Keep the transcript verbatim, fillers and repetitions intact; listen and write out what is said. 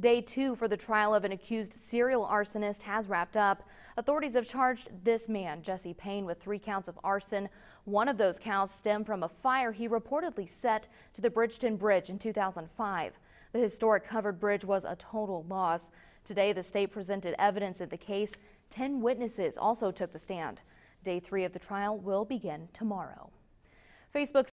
Day two for the trial of an accused serial arsonist has wrapped up. Authorities have charged this man, Jesse Payne, with three counts of arson. One of those counts stemmed from a fire he reportedly set to the Bridgeton Bridge in two thousand five. The historic covered bridge was a total loss. Today, the state presented evidence in the case. Ten witnesses also took the stand. Day three of the trial will begin tomorrow. Facebook